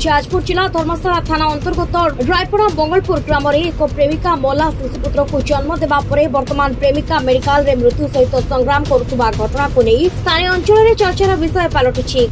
जाजपुर जिला धर्मशाला थाना अंतर्गत रायपड़ा मंगलपुर ग्राम एक प्रेमिका मला शिशुपुत्र को जन्म देवा परे वर्तमान प्रेमिका मेडिकल रे मृत्यु सहित संग्राम करुवा घटना को नहीं स्थानीय अंचल में चर्चार विषय पलटि।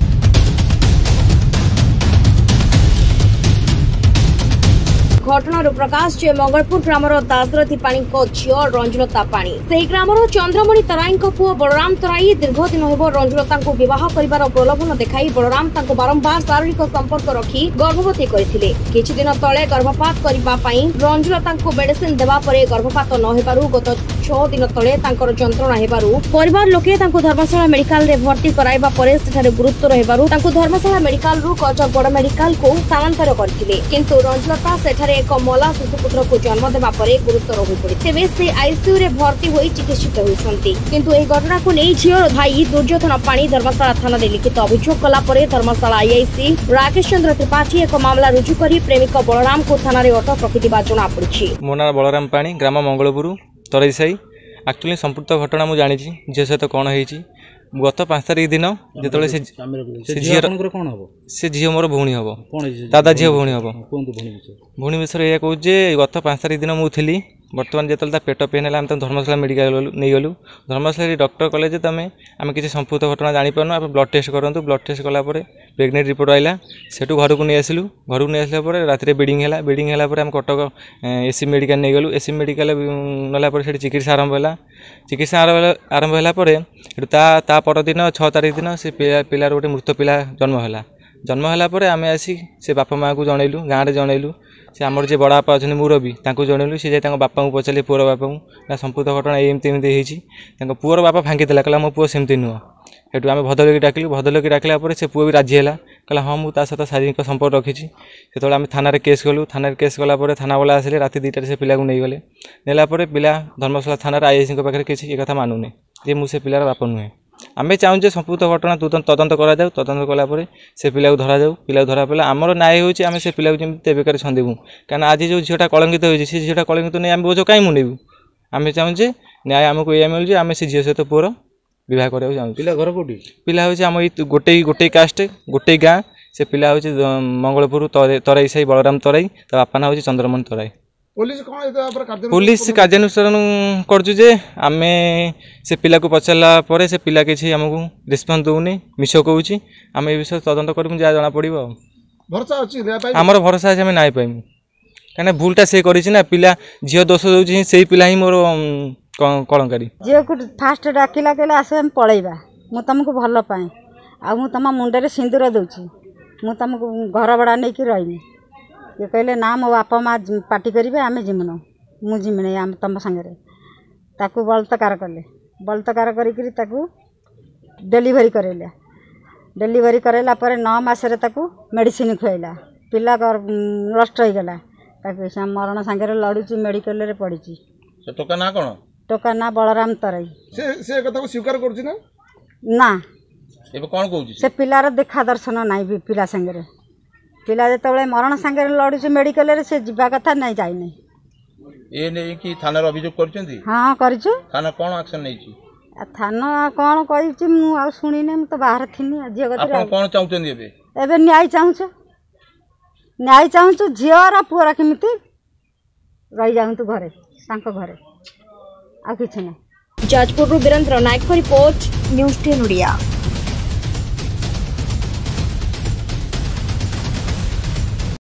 घटनार प्रकाश जे मंगलपुर ग्रामर दासरथी पाणी झील रंजुलता पाणी से ग्रामर चंद्रमणि तराई पुओ बलराम तराई दीर्घ दिन हेब रंजुलता विवाह कर प्रलोभन देखाई बलराम बारंबार शारीरिक संपर्क रखी गर्भवती करथिले। किछि दिन तले गर्भपात करने रंजुलता मेडिसिन देवा परे गर्भपात न हेबारु गत 6 दिन तले तांकर जंत्रणा हेबारु परिवार लोके तांको धर्मशाला मेडिकल रे भर्ती कराइबा परे सेठारे गुरुतर हेबारु तांको धर्मशाला मेडिकल रु कटक बड़ मेडिकल को स्थानांतर करथिले। किंतु रंजुलता सेठारे एक मला शिशुपुत्र को जन्म देवा परे गुरुतर होई पड़ी तेबे से आईसीयू रे भर्ती होई चिकित्सित होइछंती। किंतु एही घटना को नै झियर भाई दुर्योधन पाणी धर्मशाला थाना रे लिखित अभियोग कला परे धर्मशाला आईआईसी राकेश चंद्र त्रिपाठी एक मामला रुजु करी प्रेमिक बलराम को थाना रे अटक रखिथिबा जणा पड़िछि। मोना बलराम पाणी ग्राम मंगलपुर तराईसाई एक्चुअली संपूर्ण घटना मु जानी झील सहित कौन होती गत 5 तारिख दिन जो से झील मोर भौणी हम दादा झील भौणी हम भौणी विषय यह कहूँ गत 5 तारिख दिन मुझे बर्तमान जो पेट पेन है धर्मशाला मेडिकल नहीं गलु धर्मशाला डॉक्टर कले तुम आम किसी संपूर्ण घटना जापार आप ब्लड टेस्ट करूँ ब्लड टेस्ट कलापर प्रेगनेंट रिपोर्ट आइला से घर को नहीं आसलु घर को नहीं आसला राति ब्लीडिंग है आम कटक एसी मेडिकल नहीं गलु एसी मेडिकल नाला से चिकित्सा आरंभ है चिकित्सा आरंभ है परदिन 6 तारिख दिन से पिलार गोटे मृत पिला जन्म है आम आसी से बापा माँ को जनइलु गाँव में जनइलु से आमर जे बड़ा बापा अच्छा मुरबी जनइलु सी जाए बापा को पचारे पुअर बापा को संपूर्ण घटना एमती पुअर बापा फांकी कहला मो पुओ सेमती नुह सेठू आम भद्रलोकी डाकिलु भद्रलोकी डाकिला से पुओ भी राजी है कहला हाँ मुझे सहित शारीरिक संपर्क रखी से आम थाना केस कलु थाना केस कलापर थाना वाला आसिले राति 2टार से पिला को नहीं गले नेला पिला धर्मशाला थाना आईआईसी पाखे किसी एक कथा मानुने जे मुझे पिलार बापा नुहे आम चाहूँ संपूर्ण घटना तदंत करा तदंत कलापर से पिला को धरा जाऊ पिला धरा पे आमर न्याय होती आम से पिला को बेकार छंदेबू कहीं आज जो झीटा कलंकित होती से झीटा कलंकित नहीं आम बोझ कहीं मुनेबू आम चाहूँ न्याय आमको यह मिलूँ आम से झील सहित पुअर विवाह करा चाहूँ। पिला घर कौटी पिला हूँ आम गोटे कास्ट गोटे गाँ से पिला हूँ मंगलपुर तराई साई बलराम तराई ता बापा ना हूँ चंद्रमणि तराई। पुलिस कार्यानुष्ठान करजे आम से पिला को पचारा से पिला किसी आमको रिस्पन्स दौनी मिछ कहूँ आम ए विषय तदंत कर जना पड़ो आमर भरोसा अच्छे आम ना पाइमु कहीं भूलटा से करना पिला झील दोष दूसरी से पिला ही मोर कलंकारी झील को फास्ट डाकिला कहले आस आम पलैबा मु तुमको भल पाए आ तुम मुंडे सिंदूर दूची मु तुमको घर भड़ा नहीं रही ये कहले ना मो बापा माँ पार्टी करेंगे आम जिमुन मु जिमिनी आम तुम सागर ताकू बलत्कार कले बलत्कार कर डेलीवरी करेला डेलीवरी कराला 9 मासरे ताकू मेडिसिन खुआला पिला नष्ट हो गला मरण सागर लड़ुची मेडिकल रे पड़ी टोका ना कौन टोका ना बलराम तराई से कथा को स्वीकार करछि ना एबे कोन कहउछि से पिलार देखा दर्शन नहीं पिला संगे पिला जो मरण सागर लड़ुची मेडिकल रे से जीवा कथा नहीं जाई नहीं ए नहीं कि थाना रे अभियोग करछंती हां करछु थाना कोन एक्शन नैछि थाना कोन कहिछि मु आ सुनिने मु तो बाहर थिनी झियो गति आपण कोन चाहुचंदी एबे न्याय चाहूँ झीवर पुअर केमिति रही जाऊँ घरे घरे आ किछि ना। Jajpur Virendra Nayak report news 10 Odia.